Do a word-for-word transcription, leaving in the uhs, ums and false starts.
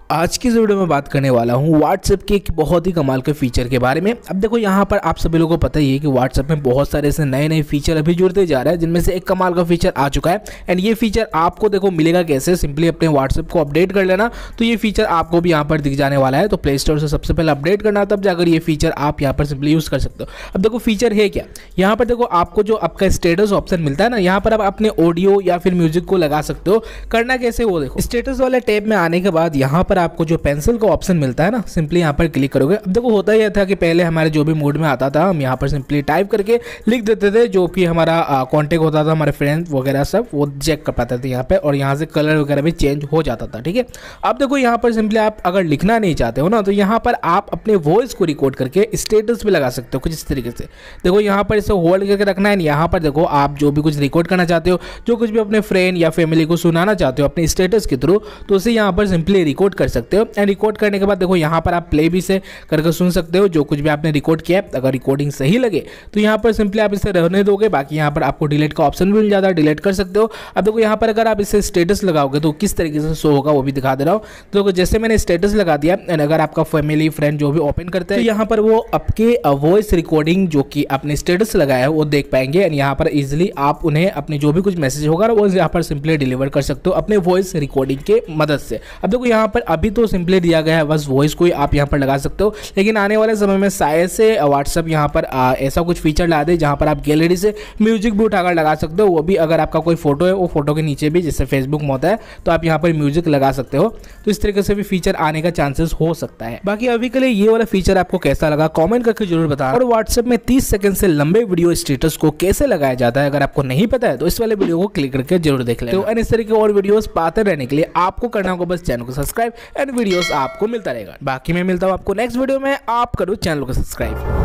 आज की इस वीडियो में बात करने वाला हूँ व्हाट्सएप के एक बहुत ही कमाल के फीचर के बारे में। अब देखो यहाँ पर आप सभी लोगों को पता ही है कि व्हाट्सएप में बहुत सारे ऐसे नए नए फीचर अभी जुड़ते जा रहे हैं, जिनमें से एक कमाल का फीचर आ चुका है। एंड ये फीचर आपको देखो मिलेगा कैसे, सिंपली अपने व्हाट्सएप को अपडेट कर लेना तो ये फीचर आपको भी यहाँ पर दिख जाने वाला है। तो प्ले स्टोर से सबसे पहले अपडेट करना, तब जाकर ये फीचर आप यहाँ पर सिंपली यूज़ कर सकते हो। अब देखो फीचर है क्या, यहाँ पर देखो आपको जो आपका स्टेटस ऑप्शन मिलता है ना, यहाँ पर आप अपने ऑडियो या फिर म्यूजिक को लगा सकते हो। करना कैसे वो देखो, स्टेटस वाले टैब में आने के बाद यहाँ पर आपको जो पेंसिल का ऑप्शन मिलता है ना, सिंपली यहाँ पर क्लिक करोगे। अब देखो होता यह था कि पहले हमारे जो भी मूड में आता था हम यहाँ पर सिंपली टाइप करके लिख देते थे, जो कि हमारा कांटेक्ट होता था, हमारे फ्रेंड्स वगैरह सब वो चेक कर पाते थे यहाँ पे, और यहाँ से कलर वगैरह भी चेंज हो जाता था। ठीक है, अब देखो यहाँ पर सिंपली आप अगर लिखना नहीं चाहते हो ना, तो यहाँ पर आप अपने वॉइस को रिकॉर्ड करके स्टेटस पे लगा सकते हो कुछ इस तरीके से। देखो यहाँ पर इसे होल्ड करके रखना है, यहाँ पर देखो आप जो भी कुछ रिकॉर्ड करना चाहते हो, जो कुछ भी अपने फ्रेंड या फैमिली को सुनाना चाहते हो अपने स्टेटस के थ्रू, तो उसे यहाँ पर सिंपली रिकॉर्ड कर सकते हो। एंड रिकॉर्ड करने के बाद देखो यहाँ पर आप प्ले भी से करके सुन सकते हो जो कुछ भी आपने रिकॉर्ड किया है। अगर रिकॉर्डिंग सही लगे तो यहाँ पर सिंपली आप इसे रहने दोगे, बाकी यहाँ पर आपको डिलीट का ऑप्शन भी मिल जाता है, डिलीट कर सकते हो। अब देखो यहाँ पर अगर आप इसे स्टेटस लगाओगे तो किस तरीके से शो होगा वो भी दिखा दे रहा हूँ। तो देखो जैसे मैंने स्टेटस लगा दिया, एंड अगर आपका फैमिली फ्रेंड जो भी ओपन करते हैं तो यहाँ पर वो आपके वॉइस रिकॉर्डिंग जो कि आपने स्टेटस लगाया है वो देख पाएंगे। एंड यहाँ पर इजिली आप उन्हें अपने जो भी कुछ मैसेज होगा वो यहाँ पर सिंपली डिलीवर कर सकते हो अपने वॉइस रिकॉर्डिंग के मदद से। अब देखो यहाँ पर अभी तो सिंपली दिया गया है बस वॉइस को आप यहाँ पर लगा सकते हो, लेकिन आने वाले समय में शायद से व्हाट्सएप यहाँ पर आ, ऐसा कुछ फीचर ला दे जहाँ पर आप गैलरी से म्यूजिक भी उठाकर लगा सकते हो। वो भी अगर आपका कोई फोटो है, वो फोटो के नीचे भी जैसे फेसबुक में होता है तो आप यहाँ पर म्यूजिक लगा सकते हो। तो इस तरीके से भी फीचर आने का चांसेस हो सकता है। बाकी अभी के लिए ये वाला फीचर आपको कैसा लगा कॉमेंट करके जरूर बताएं। और व्हाट्सएप में तीस सेकंड से लंबे वीडियो स्टेटस को कैसे लगाया जाता है, अगर आपको नहीं पता है तो इस वाले वीडियो को क्लिक करके जरूर देख लें। तो इस तरीके और वीडियोस पाते रहने के लिए आपको करना होगा बस चैनल को सब्सक्राइब, एंड वीडियोस आपको मिलता रहेगा। बाकी मैं मिलता हूँ आपको नेक्स्ट वीडियो में, आप करो चैनल को सब्सक्राइब।